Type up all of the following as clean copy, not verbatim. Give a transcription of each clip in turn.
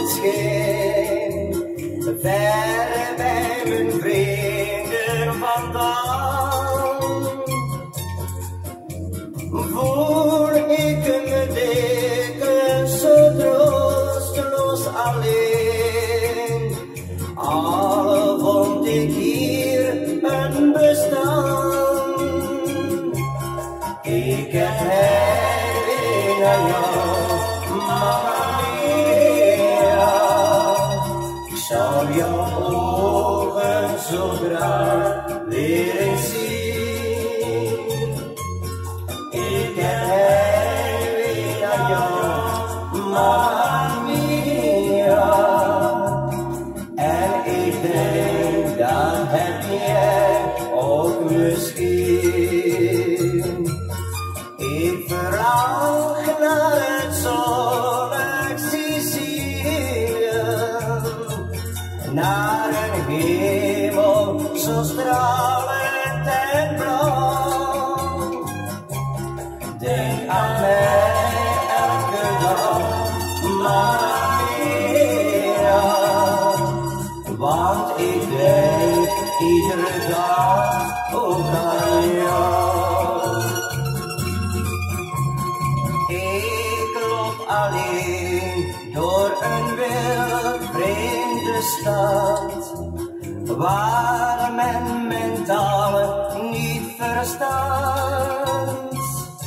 het scheen, ver bij mijn vrienden vandaan. Voel ik me dikwijls zo troosteloos alleen, al vond ik hier een bestaan. Ik heb heimwee naar jou, Mamma mia. Ik zou jouw ogen zo graag weer eens zien. Ik heb heimwee naar jou, Mamma mia. En ik denk, dat heb jij ook misschien. Ik verlang naar het zonnig Sicilië, naar een hemel zo stralend en blauw. Denk aan mij elke dag, Mamma mia, want ik denk iedere dag ook aan jou. Ik loop alleen door een wild vreemde stad, waar men mijn talen niet verstaat.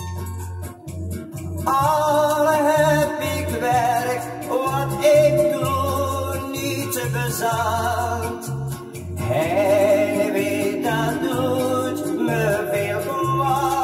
Al heb ik werk, wat ik doe niet bezat. Hij weet dat doet me veel kwaad.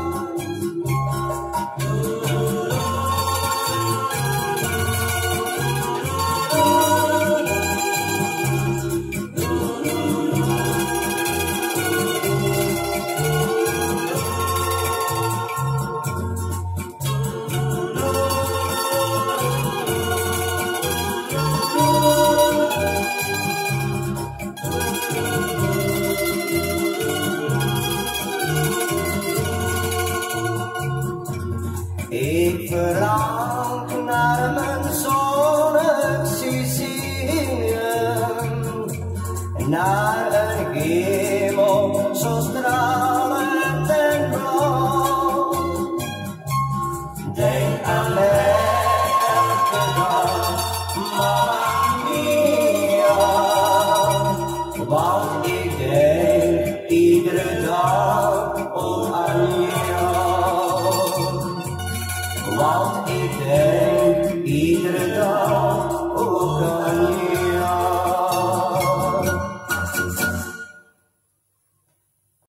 Ik verlang naar mijn zonnig Sicilië, naar een hemel zo stralend en blauw. Denk aan mij elke dag, Mamma mia, want ik denk iedere dag ook aan jou. Want